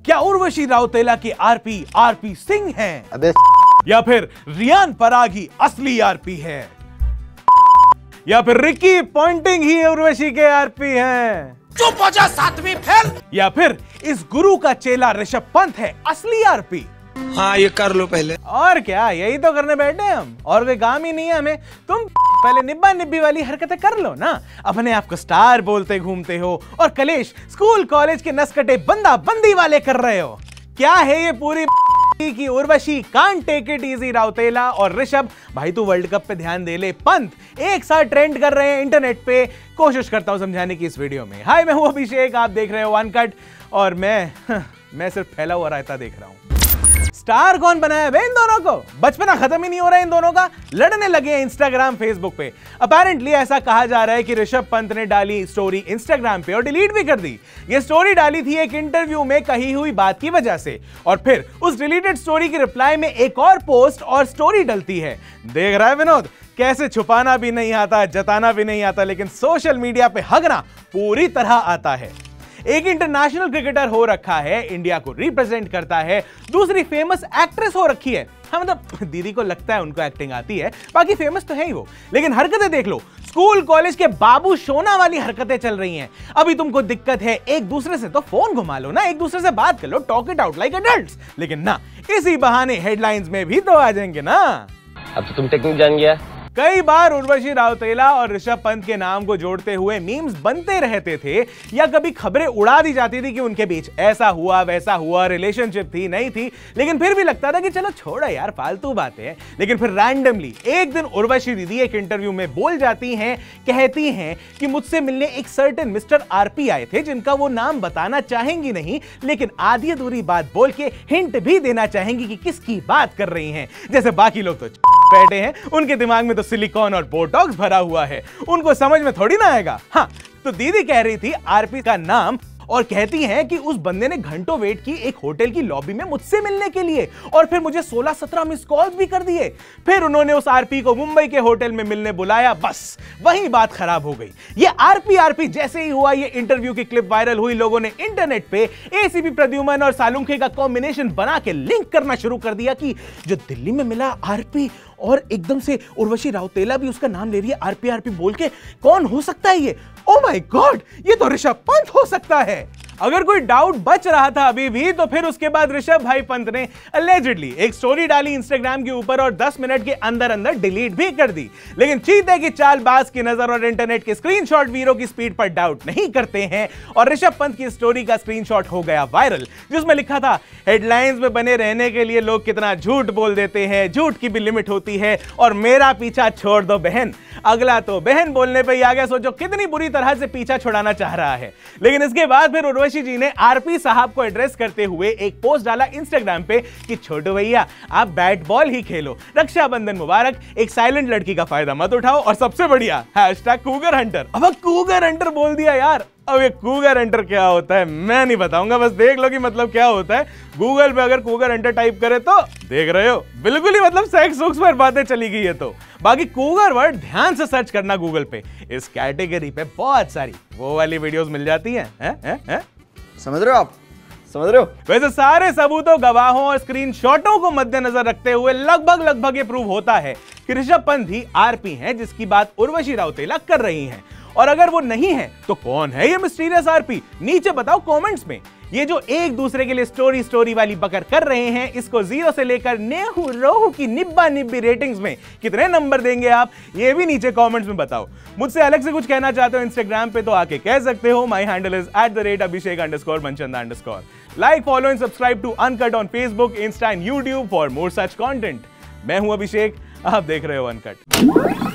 क्या उर्वशी रौतेला की RP RP Singh हैं? अबे या फिर रियान परागी असली आरपी है? या फिर रिकी पॉइंटिंग ही उर्वशी के आरपी हैं? चुप हो जा सातवीं फेल। या फिर इस गुरु का चेला ऋषभ पंत है असली आरपी? हाँ ये कर लो पहले। और क्या, यही तो करने बैठे हम, और कोई काम ही नहीं है हमें। तुम पहले निब्बा निब्बी वाली हरकतें कर लो ना। अपने आप को स्टार बोलते घूमते हो और कलेश स्कूल कॉलेज के नसकटे बंदा बंदी वाले कर रहे हो। क्या है ये पूरी की Urvashi can't take it easy Rautela और ऋषभ भाई तू वर्ल्ड कप पे ध्यान दे ले पंत एक साथ ट्रेंड कर रहे हैं इंटरनेट पे। कोशिश करता हूं समझाने की इस वीडियो में। हाय मैं हूं अभिषेक, आप देख रहे हो अनकट और मैं सिर्फ फैला हुआ रायता देख रहा हूं। स्टार कौन बनाया वे इन दोनों को? बचपना खत्म ही नहीं हो रहा है इन दोनों का, लड़ने लगे हैं इंस्टाग्राम फेसबुक पे। अपेरेंटली ऐसा कहा जा रहा है कि ऋषभ पंत ने डाली स्टोरी इंस्टाग्राम पे और डिलीट भी कर दी। ये स्टोरी डाली थी एक इंटरव्यू में कही हुई बात की वजह से, और फिर उस डिलीटेड स्टोरी की रिप्लाई में एक और पोस्ट और स्टोरी डलती है। देख रहा है विनोद, कैसे छुपाना भी नहीं आता, जताना भी नहीं आता, लेकिन सोशल मीडिया पे हगना पूरी तरह आता है। एक इंटरनेशनल क्रिकेटर हो रखा है, इंडिया को रिप्रेजेंट करता है, दूसरी फेमस एक्ट्रेस हो रखी है। हाँ मतलब दीदी को लगता है उनको एक्टिंग आती है, बाकी फेमस तो है ही वो, लेकिन हरकतें देख लो, स्कूल कॉलेज के बाबू सोना वाली हरकतें चल रही हैं। अभी तुमको दिक्कत है एक दूसरे से तो फोन घुमा लो ना, एक दूसरे से बात कर लो, talk it out like adults. लेकिन ना, इसी बहाने हेडलाइंस में भी तो आ जाएंगे ना। अब तो तुम टेक्निक जान गया। कई बार उर्वशी रौतेला और ऋषभ पंत के नाम को जोड़ते हुए मीम्स बनते रहते थे, या कभी खबरें उड़ा दी जाती थी कि उनके बीच ऐसा हुआ वैसा हुआ, रिलेशनशिप थी नहीं थी, लेकिन फिर भी लगता था कि चलो छोड़ो यार फालतू बातें। लेकिन फिर रैंडमली एक दिन उर्वशी दीदी एक इंटरव्यू में बोल जाती हैं, कहती हैं कि मुझसे मिलने एक सर्टेन मिस्टर आरपी आए थे जिनका वो नाम बताना चाहेंगी नहीं, लेकिन आधी अधूरी बात बोल के हिंट भी देना चाहेंगी कि किसकी बात कर रही हैं। जैसे बाकी लोग तो बैठे हैं, उनके दिमाग में तो सिलिकॉन और बोटॉक्स भरा हुआ है, उनको समझ में थोड़ी ना आएगा। हाँ तो दीदी कह रही थी आरपी का नाम, और कहती हैं कि उस बंदे ने घंटों वेट की एक होटल की लॉबी में मुझसे मिलने के लिए, और फिर मुझे 16-17 मिस कॉल्स भी कर दिए। फिर उन्होंने उस आरपी को मुंबई के होटल में मिलने बुलाया, बस वहीं बात खराब हो गई। ये आरपी जैसे ही हुआ ये इंटरव्यू की क्लिप वायरल हुई, लोगों ने इंटरनेट पे एसीपी प्रद्युमन और सालुंखे का कॉम्बिनेशन बना के लिंक करना शुरू कर दिया कि जो दिल्ली में मिला आरपी और एकदम से उर्वशी रौतेला भी उसका नाम ले रही है आरपी बोल के, कौन हो सकता है ये? ओ माय गॉड, ये तो ऋषभ पंत हो सकता है। अगर कोई डाउट बच रहा था अभी भी, तो फिर उसके बाद ऋषभ भाई पंत ने अलेजिडली एक स्टोरी डाली इंस्टाग्राम के ऊपर और 10 मिनट के अंदर अंदर डिलीट भी कर दी। लेकिन चीते की चालबाज की नजर और इंटरनेट के स्क्रीनशॉट वीरों की स्पीड पर डाउट नहीं करते हैं, और ऋषभ पंत की स्टोरी का स्क्रीनशॉट हो गया वायरल, जिसमें लिखा था हेडलाइंस में बने रहने के लिए लोग कितना झूठ बोल देते हैं, झूठ की भी लिमिट होती है, और मेरा पीछा छोड़ दो बहन। अगला तो बहन बोलने पे ही आ गया, सोचो कितनी बुरी तरह से पीछा छुड़ाना चाह रहा है। लेकिन इसके बाद फिर उर्वशी जी ने आरपी साहब को एड्रेस करते हुए एक पोस्ट डाला इंस्टाग्राम पे कि छोटू भैया आप बैट बॉल ही खेलो, रक्षाबंधन मुबारक, एक साइलेंट लड़की का फायदा मत उठाओ, और सबसे बढ़िया #कूगर हंटर। अब कूगर हंटर बोल दिया यार। अब ये कूगर हंटर क्या होता है मैं नहीं बताऊंगा, बस देख लो कि मतलब क्या होता है। गूगल पे अगर कूगर हंटर टाइप करे तो देख रहे हो बिल्कुल ही मतलब सेक्स सुक्स पर बातें चली गई है। तो बाकी कूगर वर्ड ध्यान से सर्च करना गूगल पे, इस कैटेगरी पे बहुत सारी वो वाली वीडियोस मिल जाती हैं। समझ रहे हो आप? समझ रहे हो? वैसे सारे सबूतों, गवाहों और स्क्रीनशॉटों को मद्देनजर रखते हुए लगभग ये प्रूव होता है कि ऋषभ पंत ही आरपी हैं जिसकी बात उर्वशी रौतेला कर रही हैं। और अगर वो नहीं है तो कौन है ये मिस्टीरियस आरपी? नीचे बताओ कमेंट्स में। ये जो एक दूसरे के लिए स्टोरी वाली बकर कर रहे हैं, इसको 0 से लेकर नेहू रोहू की निब्बा निब्बी रेटिंग्स में कितने नंबर देंगे आप, ये भी नीचे कमेंट्स में बताओ। मुझसे अलग से कुछ कहना चाहते हो इंस्टाग्राम पे तो आके कह सकते हो। My handle is @Abhishek_Manchanda_। Like, follow and subscribe to uncut on Facebook, Insta and YouTube for more such content. मैं हूं अभिषेक, आप देख रहे हो अनकट।